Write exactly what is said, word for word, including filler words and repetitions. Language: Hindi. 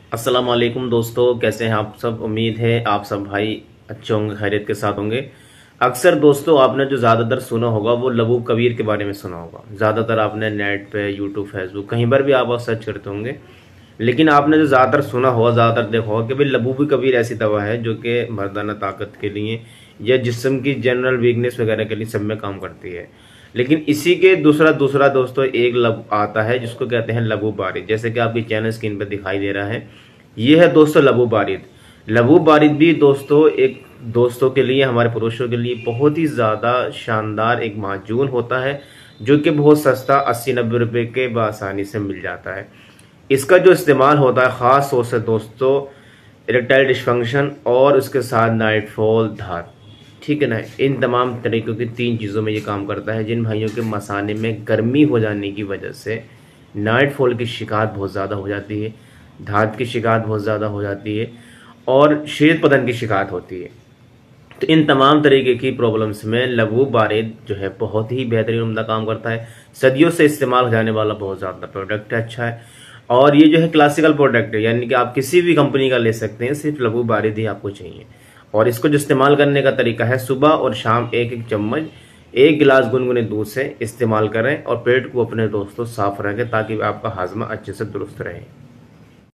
अस्सलाम वालेकुम दोस्तों, कैसे हैं आप सब। उम्मीद है आप सब भाई अच्छे होंगे, खैरियत के साथ होंगे। अक्सर दोस्तों आपने जो ज़्यादातर सुना होगा वो लबू कबीर के बारे में सुना होगा। ज़्यादातर आपने नेट पे, यूट्यूब, फेसबुक कहीं पर भी आप सर्च करते होंगे। लेकिन आपने जो ज़्यादातर सुना होगा, ज़्यादातर देखा होगा कि भाई लबू भी कबीर ऐसी दवा है जो कि मर्दाना ताकत के लिए या जिस्म की जनरल वीकनेस वगैरह के लिए सब में काम करती है। लेकिन इसी के दूसरा दूसरा दोस्तों एक लब आता है जिसको कहते हैं लबू बारिद। जैसे कि आपकी चैनल स्क्रीन पर दिखाई दे रहा है, ये है दोस्तों लबू बारिद। लबू बारिद भी दोस्तों एक दोस्तों के लिए, हमारे पुरुषों के लिए बहुत ही ज़्यादा शानदार एक माजून होता है जो कि बहुत सस्ता अस्सी नब्बे रुपए के बआसानी से मिल जाता है। इसका जो इस्तेमाल होता है ख़ास तौर से दोस्तों इरेक्टाइल डिस्फंक्शन और उसके साथ नाइटफॉल, धात, ठीक है ना, इन तमाम तरीक़ों की तीन चीज़ों में ये काम करता है। जिन भाइयों के मसाने में गर्मी हो जाने की वजह से नाइटफॉल की शिकायत बहुत ज़्यादा हो जाती है, धात की शिकायत बहुत ज़्यादा हो जाती है और श्वेत पतन की शिकायत होती है, तो इन तमाम तरीके की प्रॉब्लम्स में लबू बारिद जो है बहुत ही बेहतरीन उम्दा काम करता है। सदियों से इस्तेमाल हो जाने वाला बहुत ज़्यादा प्रोडक्ट है, अच्छा है। और ये जो है क्लासिकल प्रोडक्ट है, यानी कि आप किसी भी कंपनी का ले सकते हैं, सिर्फ लबू बारिद ही आपको चाहिए। और इसको जो इस्तेमाल करने का तरीका है, सुबह और शाम एक एक चम्मच एक गिलास गुनगुने दूध से इस्तेमाल करें और पेट को अपने दोस्तों साफ रखें ताकि आपका हाजमा अच्छे से दुरुस्त रहे।